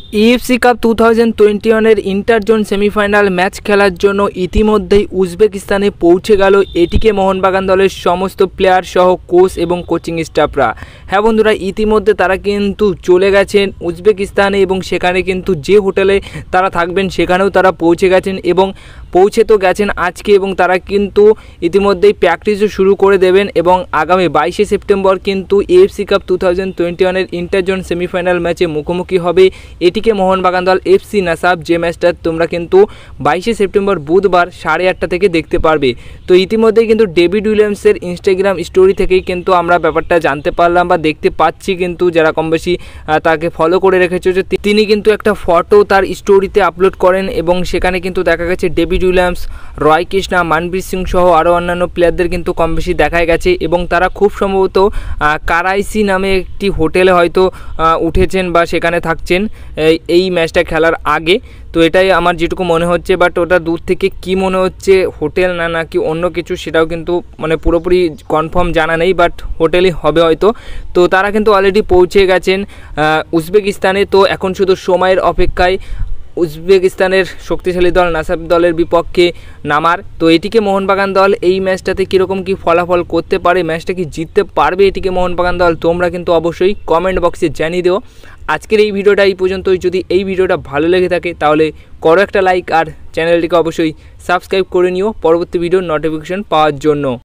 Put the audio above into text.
AFC cup 2021 inter zone semifinal match খেলার জন্য ইতিমধ্যেই উজবেকিস্তানে পৌঁছে গেল এটিকে মোহনবাগান দলের সমস্ত প্লেয়ার সহ কোচ এবং কোচিং স্টাফরা। হ্যাঁ বন্ধুরা, ইতিমধ্যে তারা কিন্তু চলে গেছেন উজবেকিস্তানে এবং সেখানে কিন্তু যে হোটেলে তারা থাকবেন সেখানেও তারা পৌঁছে গেছেন এবং পৌঁছে তো গেছেন আজকে, এবং তারা কিন্তু ইতিমধ্যেই প্র্যাকটিসও শুরু করে দেবেন এবং আগামী 22শে সেপ্টেম্বর কিন্তু AFC cup 2021 inter zone semifinal ম্যাচে মুখোমুখি হবে এটিকে মোহনবাগান দল এফসি নাসাব, যে ম্যাচটা তোমরা কিন্তু 22শে সেপ্টেম্বর বুধবার 8:30 থেকে দেখতে পারবে। তো ইতিমধ্যেই কিন্তু ডেভিড উইলিয়ামসের ইনস্টাগ্রাম স্টোরি থেকেই কিন্তু আমরা ব্যাপারটা জানতে পারলাম বা দেখতে পাচ্ছি, কিন্তু যারা কম বেশি তাকে ফলো করে রেখেছে যে তিনি কিন্তু একটা ফটো তার স্টোরিতে আপলোড করেন এবং সেখানে কিন্তু দেখা গেছে David Williams, Roy Krishna, Manvir Singh সহ আরও অন্যান্য প্লেয়ারদের কিন্তু কম বেশি দেখা গেছে এবং তারা খুব সম্ভবত কারাইসি নামে একটি হোটেলে হয়তো উঠেছেন বা সেখানে থাকছেন এই ম্যাচটা খেলার আগে। তো এটাই আমার যেটুকু মনে হচ্ছে, বাট ওটা দূর থেকে কি মনে হচ্ছে হোটেল না নাকি অন্য কিছু সেটাও কিন্তু মানে পুরোপুরি কনফার্ম জানা নেই, বাট হোটেলই হবে হয়তো। তো তারা কিন্তু অলরেডি পৌঁছে গেছেন উজবেকিস্তানে। তো এখন শুধু সময়ের অপেক্ষায় উজবেকিস্তানের শক্তিশালী দল নাসাব দলের বিপক্ষে নামার। তো এটিকে মোহনবাগান দল এই ম্যাচটাতে কীরকম কী ফলাফল করতে পারে, ম্যাচটা কি জিততে পারবে এটিকে মোহনবাগান দল, তোমরা কিন্তু অবশ্যই কমেন্ট বক্সে জানিয়ে দিও। আজকের এই ভিডিওটা এই পর্যন্তই। যদি এই ভিডিওটা ভালো লেগে থাকে তাহলে করো একটা লাইক আর চ্যানেলটিকে অবশ্যই সাবস্ক্রাইব করে নিও পরবর্তী ভিডিওর নোটিফিকেশন পাওয়ার জন্য।